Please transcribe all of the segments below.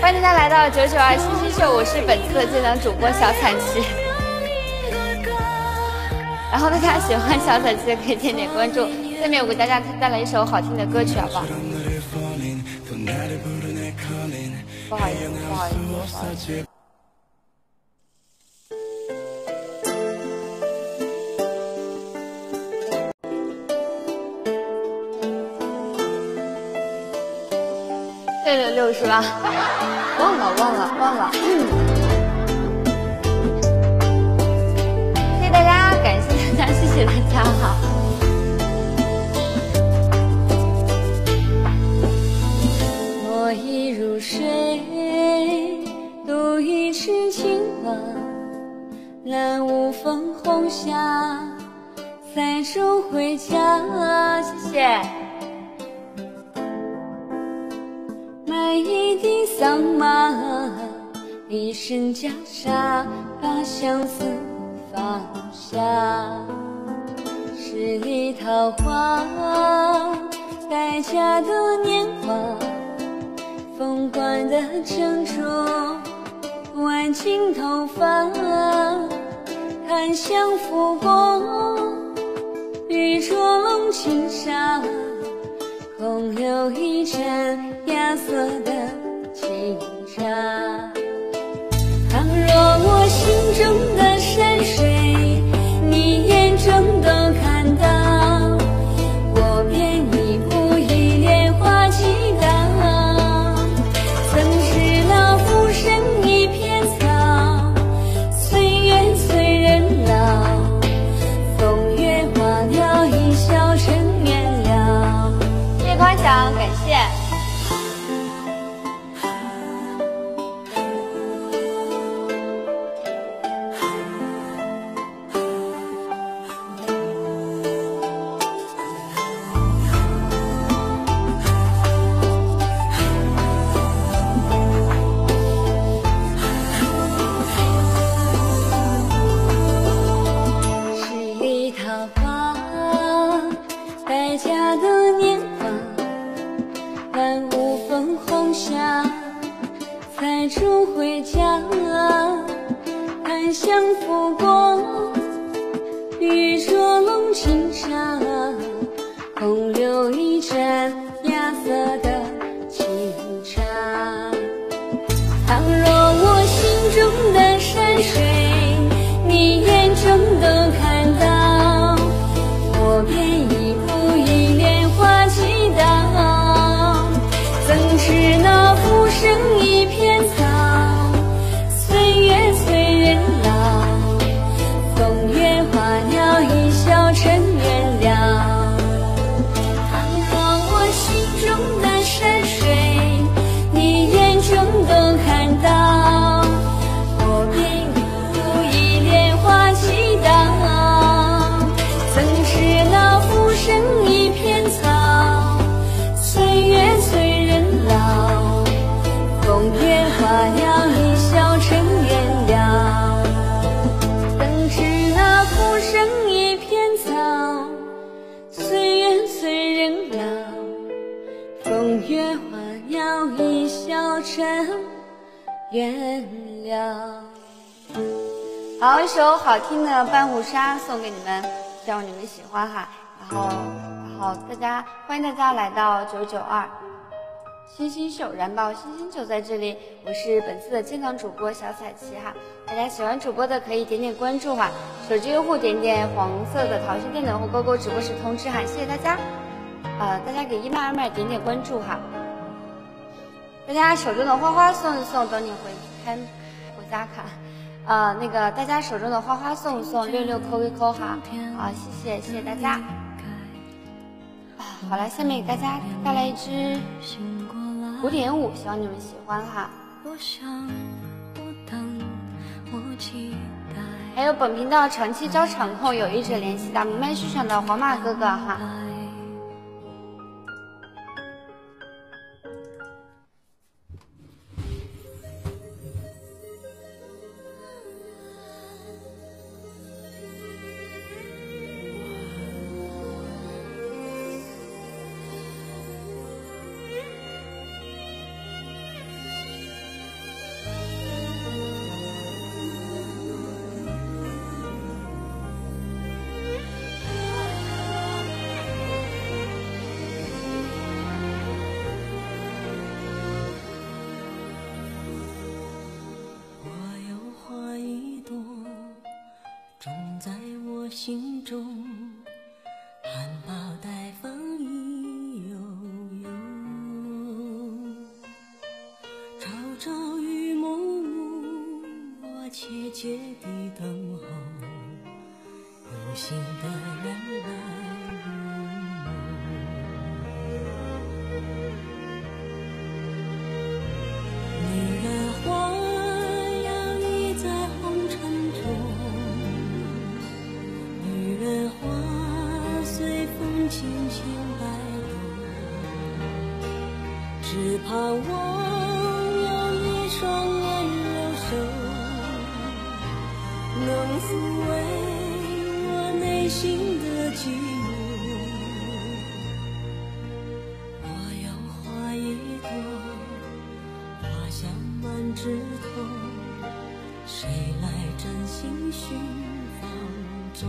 欢迎大家来到992星星秀，我是本次的健讲主播小彩旗。然后大家喜欢小彩旗的可以点点关注。下面我给大家带来一首好听的歌曲，好不好？不好意思，不好意思，不好意思。666是吧？忘了。谢谢大家，感谢大家，谢谢大家哈。我已入睡，独一池青蛙，蓝雾粉红霞，载舟回家。谢谢。买一顶桑麻，一身袈裟，把相思放下。十里桃花，待嫁的年华，凤冠的珍珠，挽进头发，檀香拂过，玉镯龙轻纱，空留一盏芽色的清茶。倘若我心中的山水，你眼中都看到，我便一步一莲花祈祷。曾是那浮生一片草，岁月催人老，风月花鸟一笑成缘了。谢谢夸奖，感谢。好，一首好听的《半壶纱》送给你们，希望你们喜欢哈。然后大家欢迎大家来到992星星秀，燃爆星星就在这里。我是本次的健康主播小彩旗哈，大家喜欢主播的可以点点关注哈，手机用户点点黄色的桃心电脑或勾勾直播时通知哈，谢谢大家。大家给一麦二麦点点关注哈。大家手中的花花送一送，等你回家看。那个大家手中的花花送一送，66扣一扣哈。谢谢大家。好了，下面给大家带来一支古典舞，希望你们喜欢哈。还有本频道长期招场控有意者联系到明麦市场的黄马哥哥哈。 心中，含苞待放意悠悠。朝朝与暮暮，我切切地等候，有心的人来入梦。女人花摇曳在红尘中，女人花随风轻轻摆动，只盼望有一双温柔手，能抚慰我内心的寂寞。我有花一朵，花香满枝头，谁来真心寻芳踪？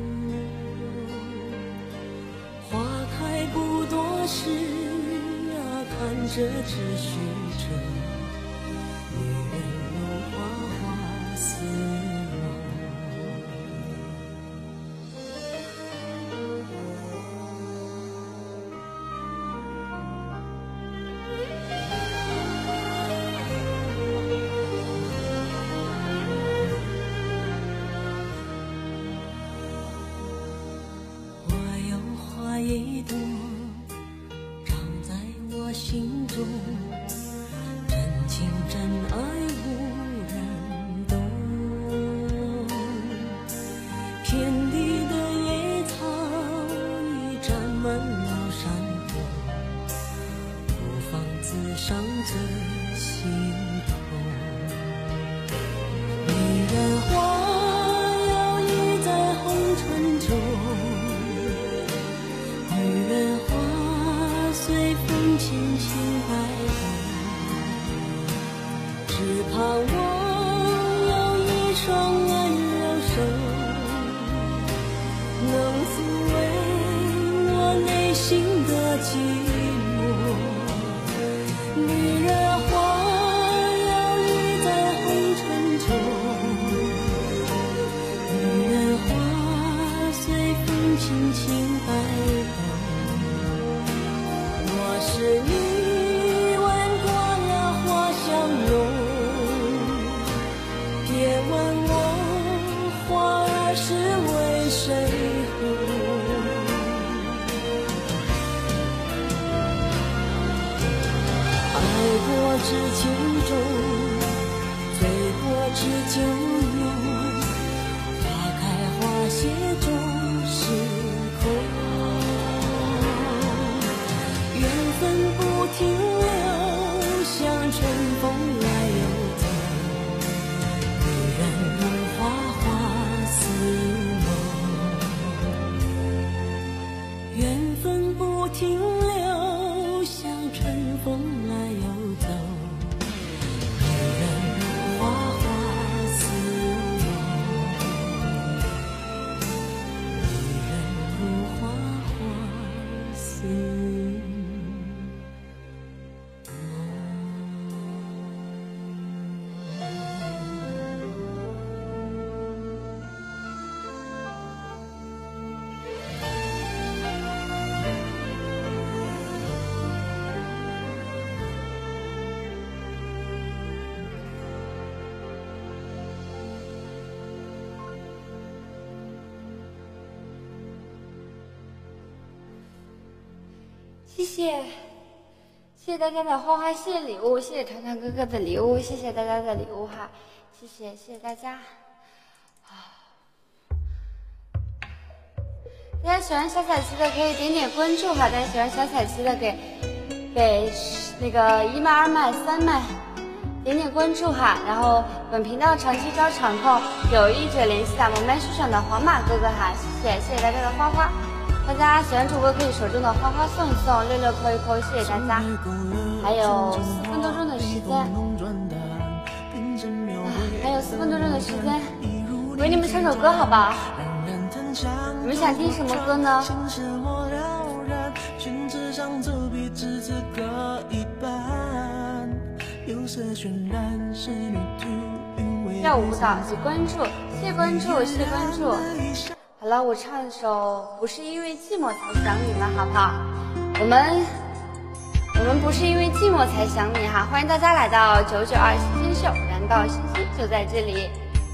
花开不多时啊，看着只虚着，女人如花花似梦。我有花一朵，长在我心中，真情真爱无人懂。遍地的野草已占满了山坡，不妨自伤最心痛。女人花摇曳在红尘中，女人花随风轻轻摆动，只盼望有一双温柔手，能抚慰我内心的寂寞。女人花摇曳在红尘中，女人花随风轻轻摆动。我是你闻过了花香浓，别问我花儿是为谁红。爱过知情重，醉过知酒浓，花开花谢终是空。缘分不停留，像春风来又走，女人如花花似梦。缘分不停留，像春风来又走，女人如花花似梦，女人如花花似梦。 谢谢大家的花花谢礼物，谢谢团团哥哥的礼物，谢谢大家的礼物哈，谢谢大家。大家喜欢小彩旗的可以点点关注哈，大家喜欢小彩旗的给那个1麦、2麦、3麦点点关注哈。然后本频道长期招场控，有意者联系萌麦树上的黄马哥哥哈，谢谢大家的花花。大家喜欢主播可以手中的花花送一送，66扣一扣，谢谢大家。还有4分多钟的时间，还有4分多钟的时间，为你们唱首歌好不好？你们想听什么歌呢？跳舞蹈，请关注，谢谢关注，谢谢关注。 好了，我唱一首不是因为寂寞才想你们，好不好？我们不是因为寂寞才想你哈，欢迎大家来到992新鲜秀，燃爆星星就在这里。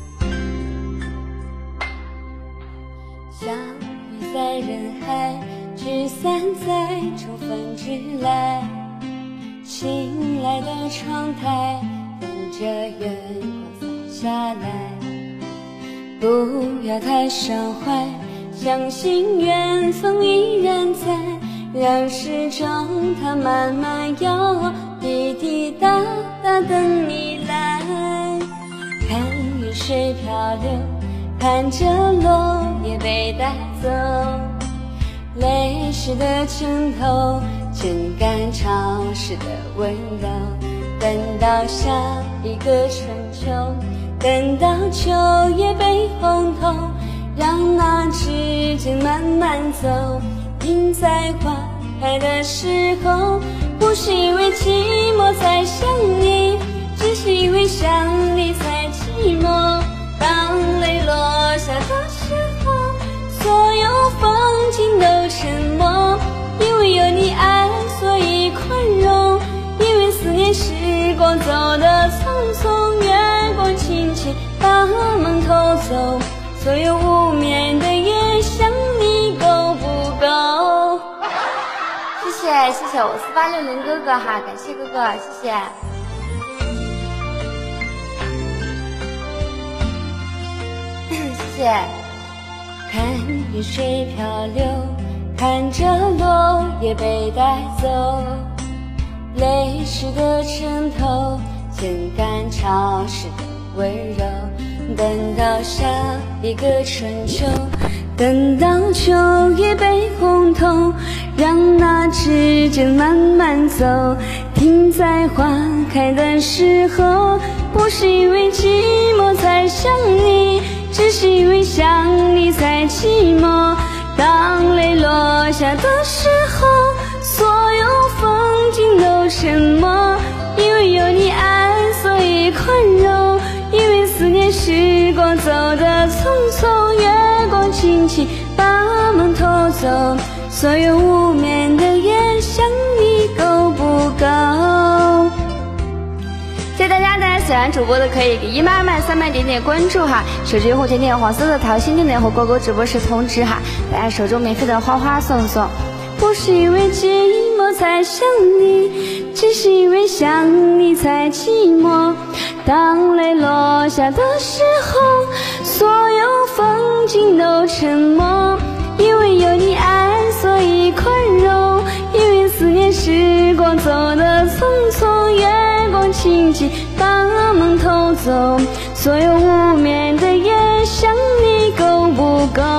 相遇在人海，聚散在重逢之来，醒来的窗台等着月光洒下来。不要太伤怀，相信缘分依然在，让时钟它慢慢摇，滴滴答答等你来。看雨水漂流，看着落叶被带走，泪湿的枕头真感潮湿的温柔。等到下一个春秋，等到秋叶被红透，让那指针慢慢走，停在花开的时候。不是因为寂寞才想你，只是因为想你才寂寞。当泪落下的时候，所有风景都沉默。因为有你爱，所以宽容。因为思念时光走得匆匆，月光轻轻把梦偷走。所有无眠的夜，想你够不够？谢谢我4860哥哥哈，感谢哥哥，谢谢。谢谢。看雨水漂流，看着落叶被带走，泪湿的枕头剪干潮湿的温柔。等到下一个春秋，等到秋叶被红透，让那指针慢慢走，停在花开的时候。不是因为寂寞才想你，只是因为想你才寂寞。当泪落下的时候，所有风景都沉默。因为有你爱，所以宽容。因为思念时光走得匆匆，月光轻轻把梦偷走。所有无眠的夜，想你够不够？谢谢大家，大家喜欢主播的可以给1慢3慢点点关注哈，手机用户点点黄色的桃心，点点和狗狗直播室通知哈，大家手中免费的花花送送。不是因为寂寞才想你，只是因为想你才寂寞。当泪落下的时候，所有风景都沉默。因为有你爱，所以宽容。因为思念时光走得匆匆，月光轻轻把梦偷走。所有无眠的夜，想你够不够？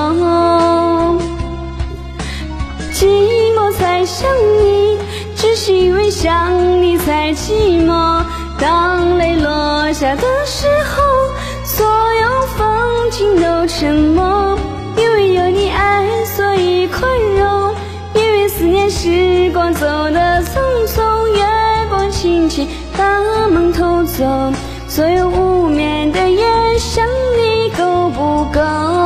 寂寞才想你，只是因为想你才寂寞。当泪落下的时候，所有风景都沉默。因为有你爱，所以宽容。因为思念时光走得匆匆，月光轻轻把梦偷走。所有无眠的夜，想你够不够？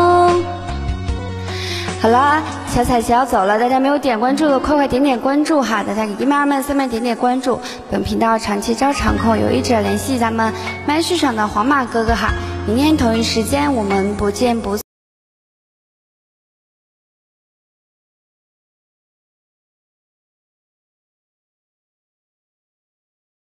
好啦，小彩旗要走了，大家没有点关注的快快点点关注哈，大家给1慢3慢点点关注。本频道长期招场控，有意者联系咱们麦序上的黄马哥哥哈。明天同一时间我们不见不散。